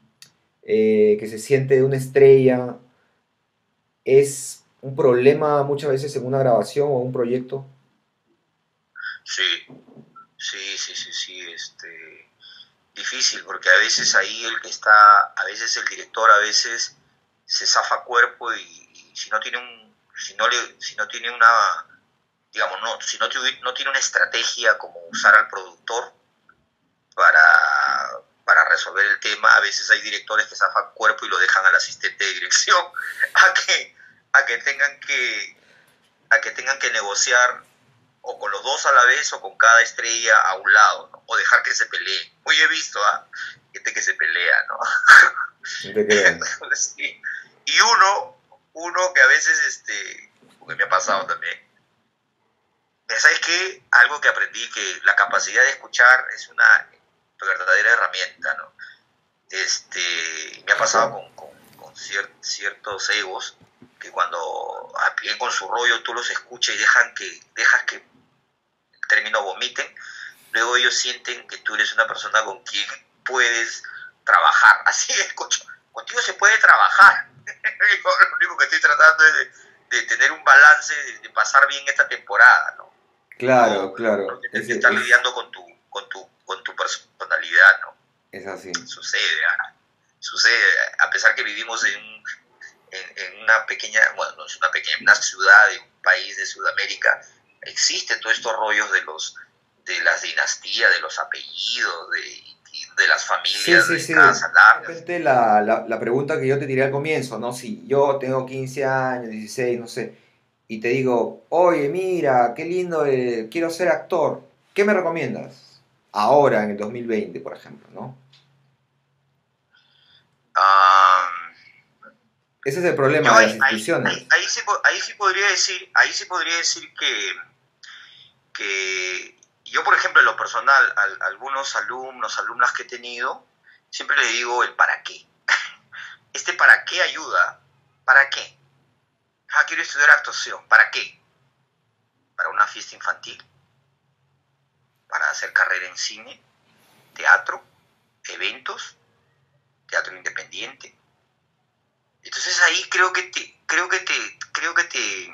eh, que se siente una estrella es un problema muchas veces en una grabación o un proyecto? sí, sí, sí, sí, sí, este, difícil, porque a veces ahí el que está, a veces el director, a veces se zafa cuerpo y, y si no tiene un, si no le, si no tiene una, digamos, no, si no, tuvi- no tiene una estrategia como usar al productor para, para resolver el tema, a veces hay directores que zafan cuerpo y lo dejan al asistente de dirección a que, a que tengan que, a que tengan que negociar o con los dos a la vez o con cada estrella a un lado, ¿no? O dejar que se peleen. Muy he visto, ¿ah? ¿eh? Gente que se pelea, ¿no? No te creo. Sí. Y uno, uno que a veces, este, porque me ha pasado también, ¿sabes qué? Algo que aprendí, que la capacidad de escuchar es una verdadera herramienta, ¿no? Este, me ha pasado con, con, con cier, ciertos egos que cuando vienen con su rollo tú los escuchas y dejan que, dejas que el término vomiten, luego ellos sienten que tú eres una persona con quien puedes trabajar. Así es, cocho, contigo se puede trabajar. Lo único que estoy tratando es de, de tener un balance, de, de pasar bien esta temporada, ¿no? Claro, No, no claro. tener que Ese estar es, lidiando con tu, con tu, con tu personalidad, ¿no? es así. Sucede, ¿ah? Sucede, a pesar que vivimos en, en, en una pequeña, bueno, no es una pequeña, una ciudad de un país de Sudamérica, existen todos estos rollos de los de las dinastías, de los apellidos, de, de las Sí, familias sí, de sí. De casas largas. repente la, la, la pregunta que yo te tiré al comienzo, ¿no? Si yo tengo quince años, dieciséis, no sé, y te digo, oye, mira, qué lindo, eh, quiero ser actor, ¿qué me recomiendas? Ahora, en el dos mil veinte, por ejemplo, ¿no? Ah, Ese es el problema yo de ahí, las ahí, ahí, instituciones. ahí sí, po- ahí sí podría decir, ahí sí podría decir que, que yo, por ejemplo, en lo personal, a, a algunos alumnos, alumnas que he tenido, siempre le digo el para qué. Este para qué ayuda. ¿Para qué? Ah, quiero estudiar actuación. ¿Para qué? Para una fiesta infantil, para hacer carrera en cine, teatro, eventos, teatro independiente. Entonces ahí creo que te, creo que te, creo que te,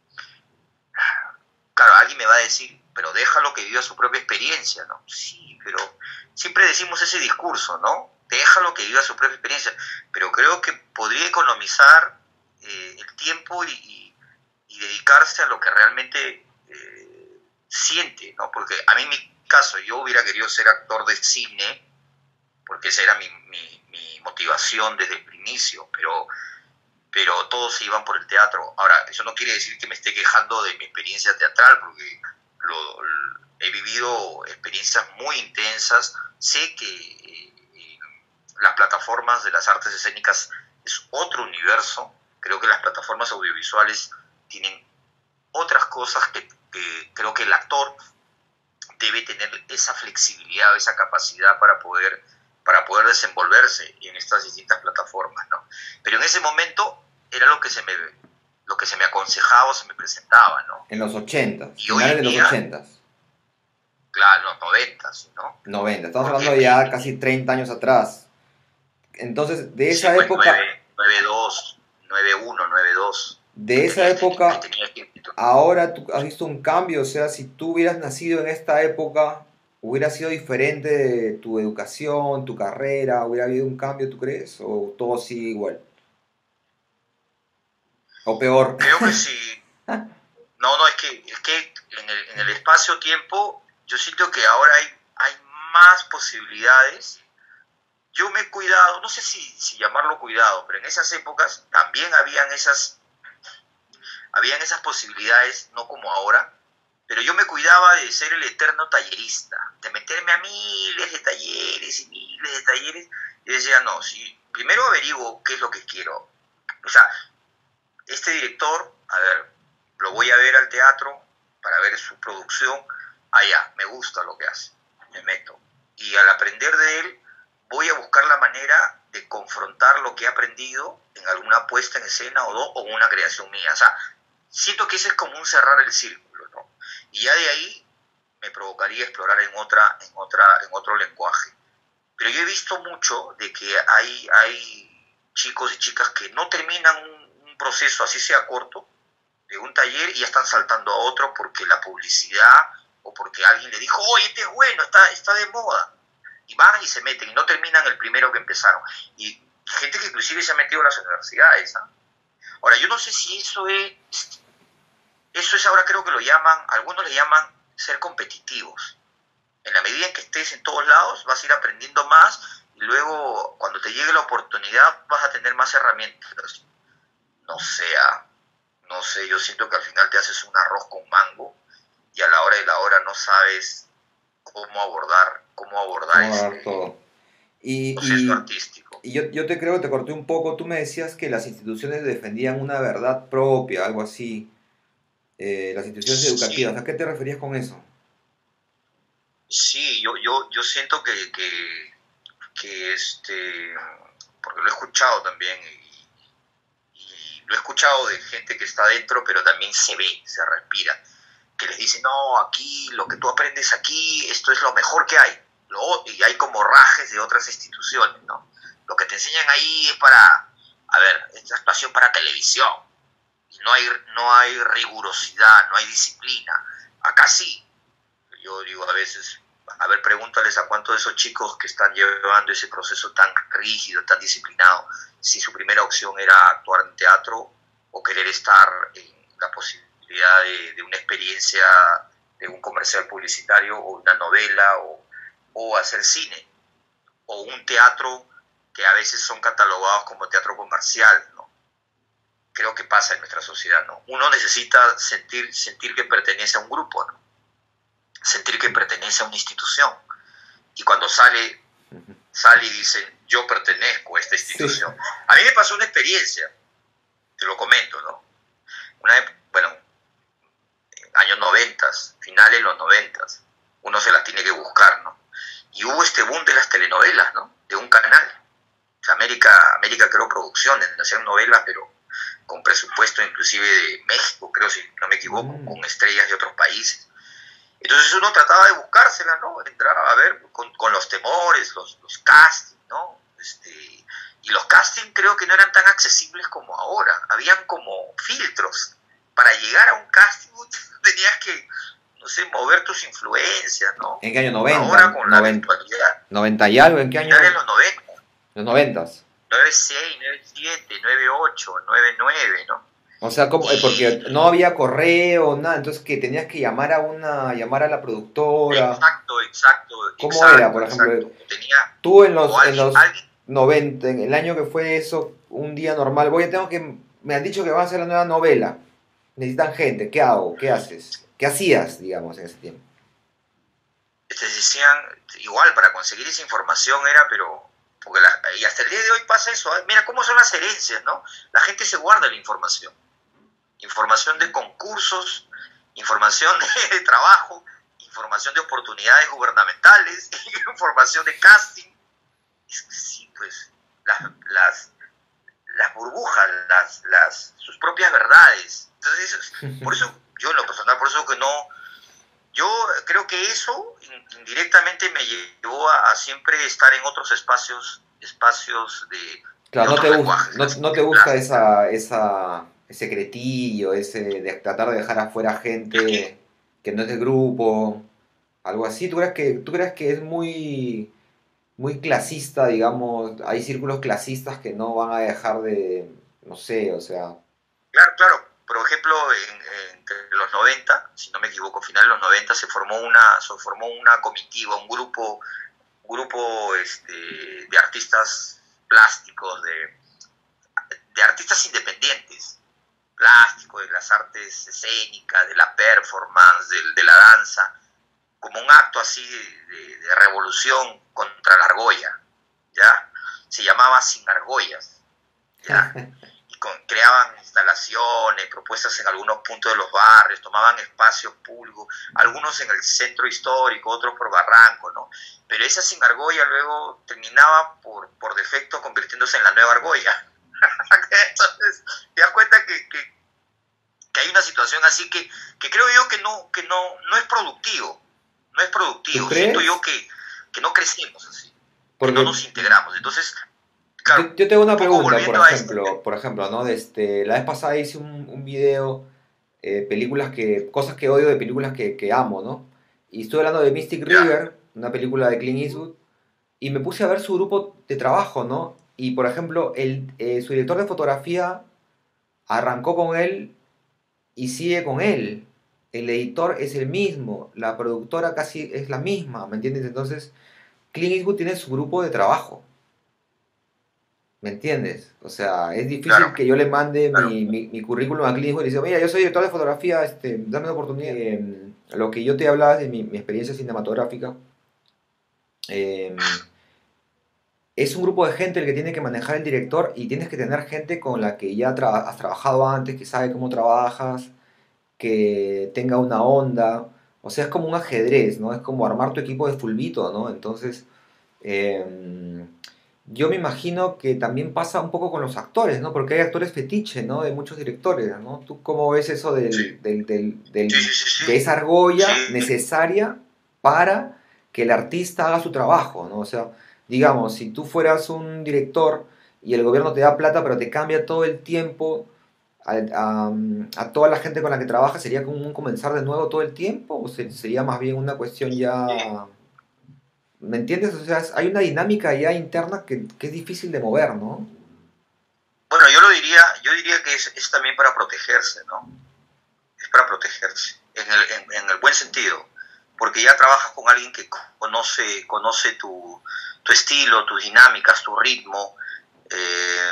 claro, alguien me va a decir, pero déjalo que viva su propia experiencia, ¿no? Sí, pero siempre decimos ese discurso, ¿no? Déjalo que viva su propia experiencia, pero creo que podría economizar eh, el tiempo y, y, y, dedicarse a lo que realmente eh, siente, ¿no? Porque a mí en mi caso, yo hubiera querido ser actor de cine, porque esa era mi, mi, mi motivación desde el inicio, pero pero todos se iban por el teatro. Ahora, eso no quiere decir que me esté quejando de mi experiencia teatral, porque lo, lo, he vivido experiencias muy intensas. Sé que eh, las plataformas de las artes escénicas es otro universo. Creo que las plataformas audiovisuales tienen otras cosas que, que creo que el actor debe tener esa flexibilidad, esa capacidad para poder, para poder desenvolverse en estas distintas plataformas, ¿no? Pero en ese momento era lo que se me, lo que se me aconsejaba o se me presentaba, ¿no? En los ochentas, Y hoy finales en de los día, ochentas, claro, los noventas, ¿no? noventa, estamos Porque hablando de ya casi treinta años atrás. Entonces, de sí, esa pues época, nueve, nueve dos, nueve uno, nueve dos, que de esa tenía este, que época, tenía este título. ahora tú has visto un cambio, o sea, si tú hubieras nacido en esta época, hubiera sido diferente de tu educación, tu carrera, hubiera habido un cambio, ¿tú crees? ¿O todo sigue igual? ¿O peor? Creo que sí. No, no, es que, es que en el, en el espacio-tiempo yo siento que ahora hay, hay más posibilidades. Yo me he cuidado, no sé si, si llamarlo cuidado, pero en esas épocas también habían esas, habían esas posibilidades, no como ahora, pero yo me cuidaba de ser el eterno tallerista, de meterme a miles de talleres y miles de talleres, y decía, no, si primero averiguo qué es lo que quiero. O sea, este director, a ver, lo voy a ver al teatro para ver su producción, allá, me gusta lo que hace, me meto. Y al aprender de él, voy a buscar la manera de confrontar lo que he aprendido en alguna puesta en escena o dos, o una creación mía. O sea, siento que ese es como un cerrar el círculo, ¿no? Y ya de ahí me provocaría explorar en, otra, en, otra, en otro lenguaje. Pero yo he visto mucho de que hay, hay chicos y chicas que no terminan un, un proceso, así sea corto, de un taller y ya están saltando a otro porque la publicidad o porque alguien le dijo, oye, este es bueno, está, está de moda. Y van y se meten y no terminan el primero que empezaron. Y gente que inclusive se ha metido a las universidades. ¿Ah? Ahora, yo no sé si eso es, eso es ahora creo que lo llaman, algunos le llaman ser competitivos. En la medida en que estés en todos lados, vas a ir aprendiendo más y luego cuando te llegue la oportunidad vas a tener más herramientas. No sea, no sé, yo siento que al final te haces un arroz con mango y a la hora de la hora no sabes cómo abordar, cómo abordar ¿Cómo dar este todo? Y, proceso y, artístico. y yo, yo te creo, te corté un poco, tú me decías que las instituciones defendían una verdad propia, algo así, eh, las instituciones educativas, Sí, ¿a qué te referías con eso? sí, yo, yo, yo siento que, que, que este, porque lo he escuchado también y, y lo he escuchado de gente que está adentro, pero también se ve, se respira, que les dice, no, aquí lo que tú aprendes aquí, esto es lo mejor que hay. Lo, y hay como rajes de otras instituciones, ¿no? Lo que te enseñan ahí es para, a ver, es actuación para televisión. Y no hay, no hay rigurosidad, no hay disciplina. Acá sí. Yo digo a veces, a ver, pregúntales a cuántos de esos chicos que están llevando ese proceso tan rígido, tan disciplinado, si su primera opción era actuar en teatro o querer estar en la posibilidad de, de una experiencia de un comercial publicitario o una novela o, o hacer cine o un teatro que a veces son catalogados como teatro comercial, ¿no? creo que pasa en nuestra sociedad, ¿no? Uno necesita sentir, sentir que pertenece a un grupo, ¿no? Sentir que pertenece a una institución. Y cuando sale, sale y dice, yo pertenezco a esta institución. Sí. A mí me pasó una experiencia, te lo comento, ¿no? Una, bueno, años noventas, finales de los noventas, uno se las tiene que buscar, ¿no? Y hubo este boom de las telenovelas, ¿no? De un canal. O sea, América, América creó producciones, hacían novelas, pero con presupuesto inclusive de México, creo, si no me equivoco, mm. con estrellas de otros países. Entonces uno trataba de buscárselas, ¿no? Entraba a ver con, con los temores, los, los castings, ¿no? Este, y los castings creo que no eran tan accesibles como ahora. Habían como filtros. Para llegar a un casting tenías que, no sé, mover tus influencias, ¿no? ¿En qué año? noventa. Ahora con la noventa, virtualidad. ¿noventa y algo? ¿En qué año? En los noventa. Los noventas. noventa y seis, noventa y siete, noventa y ocho, noventa y nueve, ¿no? O sea, como, y, porque no había correo, nada, entonces que tenías que llamar a una, llamar a la productora. Exacto, exacto. ¿Cómo exacto, era, por ejemplo? Tenía, tú en los, alguien, en los alguien, noventa, en el año que fue eso, un día normal, voy, tengo que, me han dicho que van a hacer la nueva novela, necesitan gente, ¿qué hago? ¿Qué haces? ¿Qué hacías, digamos, en ese tiempo? Te decían, igual, para conseguir esa información era, pero... Porque la, y hasta el día de hoy pasa eso. ¿eh? Mira cómo son las herencias, ¿no? La gente se guarda la información. Información de concursos, información de trabajo, información de oportunidades gubernamentales, información de casting. Sí, pues, las, las, las burbujas, las, las, sus propias verdades. Entonces, por eso, yo en lo personal, por eso que no... Yo creo que eso indirectamente me llevó a, a siempre estar en otros espacios, espacios de, claro, de no, te lenguajes, gusta, no, no te gusta esa, esa, ese secretillo, ese de tratar de dejar afuera gente que no es del grupo, algo así. ¿Tú crees que, tú crees que es muy, muy clasista, digamos? Hay círculos clasistas que no van a dejar de, no sé, o sea... Claro, claro. Por ejemplo, en, en, entre los noventa, si no me equivoco, finales de los noventa, se formó una, se formó una comitiva, un grupo, un grupo este, de artistas plásticos, de, de artistas independientes, plásticos, de las artes escénicas, de la performance, de, de la danza, como un acto así de, de revolución contra la argolla, ¿ya? Se llamaba Sin Argollas, ¿ya? Creaban instalaciones, propuestas en algunos puntos de los barrios, tomaban espacios públicos, algunos en el centro histórico, otros por Barranco, ¿no? Pero esa Sin Argolla luego terminaba por, por defecto convirtiéndose en la nueva argolla. Entonces, te das cuenta que, que, que hay una situación así que, que creo yo que no, que no, no es productivo, no es productivo. Siento yo que, que no crecemos así, porque que no nos integramos. Entonces... Claro, yo, yo tengo una pregunta, por ejemplo, este... por ejemplo, ¿no? Desde, la vez pasada hice un, un video, eh, películas que, cosas que odio de películas que, que amo, ¿no? Y estoy hablando de Mystic yeah. River, una película de Clint Eastwood, y me puse a ver su grupo de trabajo, ¿no? Y, por ejemplo, el, eh, su director de fotografía arrancó con él y sigue con él. El editor es el mismo, la productora casi es la misma, ¿me entiendes? Entonces, Clint Eastwood tiene su grupo de trabajo. ¿Me entiendes? O sea, es difícil claro. que yo le mande claro. mi, mi, mi currículum a Clint Eastwood y le diga, mira, yo soy director de fotografía, este, dame una oportunidad. Eh, lo que yo te hablaba de mi, mi experiencia cinematográfica, eh, es un grupo de gente el que tiene que manejar el director y tienes que tener gente con la que ya tra has trabajado antes, que sabe cómo trabajas, que tenga una onda. O sea, es como un ajedrez, ¿no? Es como armar tu equipo de fulbito, ¿no? Entonces... Eh, yo me imagino que también pasa un poco con los actores, ¿no? Porque hay actores fetiche, ¿no? De muchos directores, ¿no? ¿Tú cómo ves eso del, sí. del, del, del, sí, sí, sí. de esa argolla sí. necesaria para que el artista haga su trabajo, ¿no? O sea, digamos, si tú fueras un director y el gobierno te da plata, pero te cambia todo el tiempo a, a, a toda la gente con la que trabajas, ¿sería como un comenzar de nuevo todo el tiempo? ¿O sería más bien una cuestión ya... Sí. ¿Me entiendes? O sea, hay una dinámica ya interna que, que es difícil de mover, ¿no? Bueno, yo lo diría, yo diría que es, es también para protegerse, ¿no? Es para protegerse, en el, en, en el buen sentido, porque ya trabajas con alguien que conoce, conoce tu, tu estilo, tus dinámicas, tu ritmo, eh,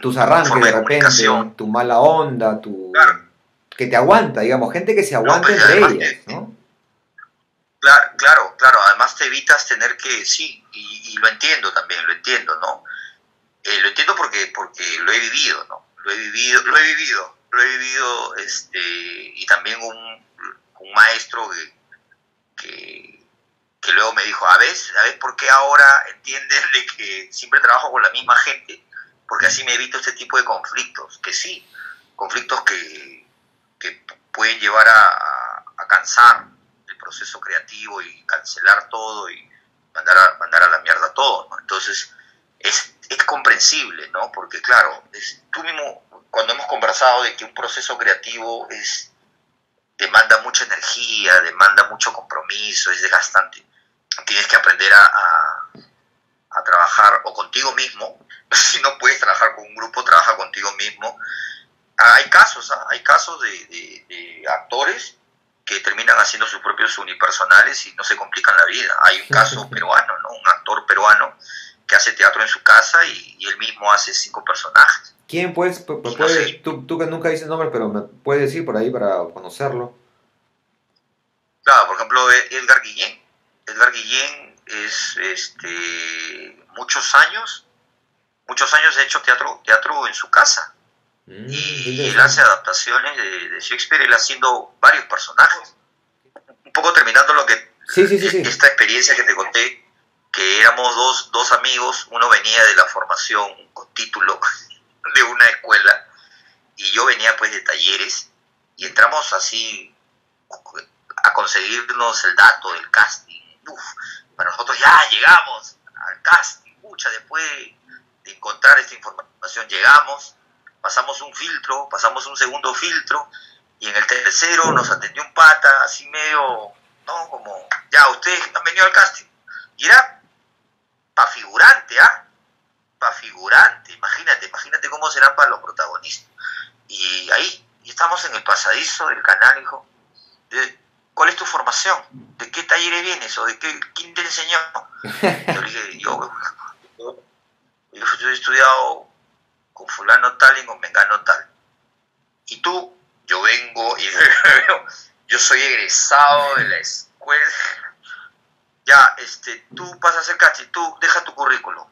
tus arranques forma de de comunicación. repente, tu mala onda, tu Claro. que te aguanta, digamos, gente que se No, aguanta pues entre además ellas, te, ¿no? claro, claro, claro, además te evitas tener que, sí, y, y lo entiendo también, lo entiendo, ¿no? Eh, lo entiendo porque, porque lo he vivido, ¿no? Lo he vivido, lo he vivido, lo he vivido, este, y también un, un maestro que, que, que luego me dijo, a ver, a ver, ¿por qué ahora entiendes de que siempre trabajo con la misma gente? Porque así me evito este tipo de conflictos, que sí, conflictos que, que pueden llevar a, a, a cansar el proceso creativo y cancelar todo y mandar a, mandar a la mierda todo, ¿no? Entonces, es, es comprensible, ¿no? Porque claro, es, tú mismo, cuando hemos conversado de que un proceso creativo es, demanda mucha energía, demanda mucho compromiso, es desgastante, tienes que aprender a, a, a trabajar o contigo mismo. Si no puedes trabajar con un grupo, trabaja contigo mismo. Hay casos, ¿eh? Hay casos de, de, de actores que terminan haciendo sus propios unipersonales y no se complican la vida. Hay un caso peruano, ¿no? Un actor peruano que hace teatro en su casa y, y él mismo hace cinco personajes. ¿Quién puedes, pu- pu- Y no puede, sé, tú, tú que nunca dices nombre, pero me puedes decir por ahí para conocerlo? claro, por ejemplo, Edgar Guillén. Edgar Guillén es, este, muchos años, muchos años ha hecho teatro, teatro en su casa. Mm, qué Y él hace interesante. adaptaciones de, de Shakespeare, él haciendo varios personajes. Un poco terminando lo que Sí, sí, sí, sí. esta experiencia que te conté, que éramos dos, dos amigos, uno venía de la formación con título de una escuela y yo venía pues de talleres y entramos así a conseguirnos el dato del casting. Uf, para nosotros ya llegamos al casting, pucha, después de encontrar esta información llegamos, pasamos un filtro, pasamos un segundo filtro y en el tercero nos atendió un pata así medio, ¿no? Como, ya, ustedes han venido al casting. Y era pa' figurante, ¿ah? ¿eh? Pa' figurante, imagínate, imagínate cómo serán para los protagonistas. Y ahí, y estamos en el pasadizo del canal, hijo. ¿Cuál es tu formación? ¿De qué talleres vienes? ¿O de qué, quién te enseñó? Yo le dije, yo, yo, yo he estudiado con fulano tal y con mengano tal. ¿Y tú? Yo vengo y yo soy egresado de la escuela. Ya, este, tú vas a hacer casting, tú deja tu currículum.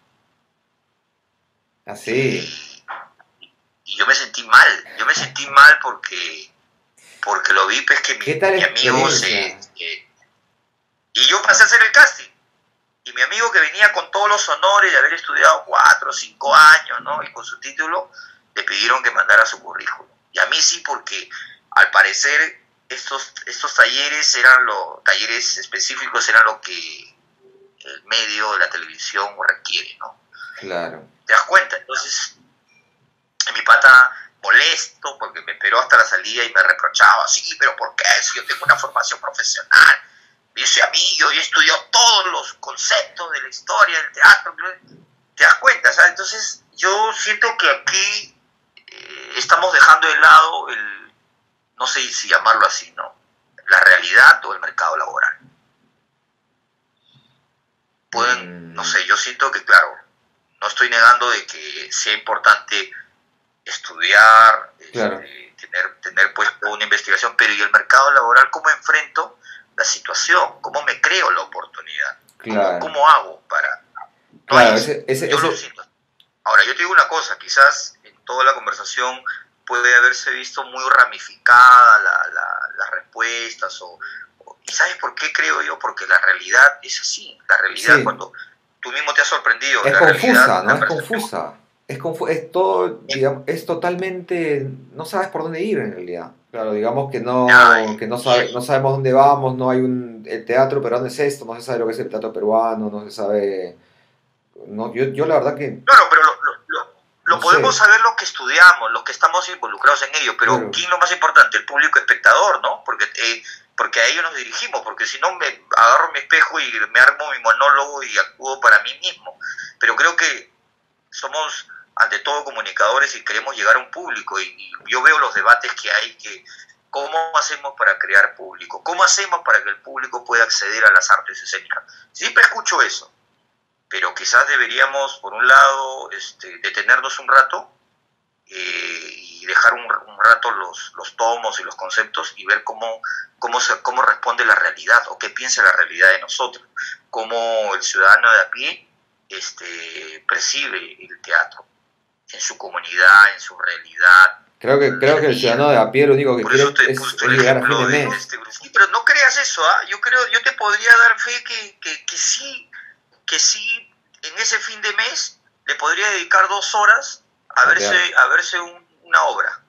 Así. Y, y yo me sentí mal, yo me sentí mal porque porque lo vi, pues que ¿Qué mi, tal mi amigo experiencia? se... Eh, y yo pasé a hacer el casting. Y mi amigo que venía con todos los honores de haber estudiado cuatro o cinco años, ¿no? Y con su título, le pidieron que mandara su currículum. Y a mí sí, porque al parecer estos, estos talleres eran los talleres específicos, eran lo que el medio de la televisión requiere, ¿no? Claro. ¿Te das cuenta? Entonces, mi pata molesto porque me esperó hasta la salida y me reprochaba, sí, pero ¿por qué? Si yo tengo una formación profesional, yo soy amigo, yo estudió todos los conceptos de la historia del teatro, ¿te das cuenta? ¿Sabes? Entonces yo siento que aquí eh, estamos dejando de lado el, no sé si llamarlo así, ¿no? La realidad o el mercado laboral. Pueden, Mm, no sé, yo siento que claro, no estoy negando de que sea importante estudiar, claro. este, tener, tener pues una investigación, pero ¿y el mercado laboral cómo enfrento la situación? ¿Cómo me creo la oportunidad? ¿Cómo, Claro. cómo hago para...? No Claro, es, ese, ese, yo lo ese... siento. Ahora, yo te digo una cosa, quizás en toda la conversación puede haberse visto muy ramificada la, la, las respuestas, o, o, ¿y sabes por qué creo yo? Porque la realidad es así, la realidad Sí. cuando tú mismo te has sorprendido, Es la confusa, realidad, ¿no? la Es percepción... confusa. Es, confu es todo, digamos, es totalmente, no sabes por dónde ir en realidad. Claro, digamos que no, Ay, que no sabe, no sabemos dónde vamos, no hay un, el teatro peruano es esto, no se sabe lo que es el teatro peruano, no se sabe, no, yo, yo la verdad que, claro, pero lo, lo, lo, no lo podemos sé, saber los que estudiamos, los que estamos involucrados en ello, pero claro, ¿quién es lo más importante? El público espectador, ¿no? Porque, eh, porque a ellos nos dirigimos, porque si no me agarro mi espejo y me armo mi monólogo y actúo para mí mismo. Pero creo que somos ante todo comunicadores y queremos llegar a un público, y, y yo veo los debates que hay, que ¿cómo hacemos para crear público? ¿Cómo hacemos para que el público pueda acceder a las artes escénicas? Siempre escucho eso, pero quizás deberíamos, por un lado, este, detenernos un rato eh, y dejar un, un rato los, los tomos y los conceptos y ver cómo, cómo, se, cómo responde la realidad o qué piensa la realidad de nosotros, cómo el ciudadano de a pie este, percibe el teatro en su comunidad, en su realidad. Creo que, creo que el ciudadano de a pie lo único que Por quiere eso te he es, puesto es el llegar a fin ejemplo de de, mes. de este grupo. Sí, pero no creas eso, ¿ah? Yo creo, yo te podría dar fe que, que, que sí, que sí, en ese fin de mes le podría dedicar dos horas a A verse, teatro. a verse un- una obra.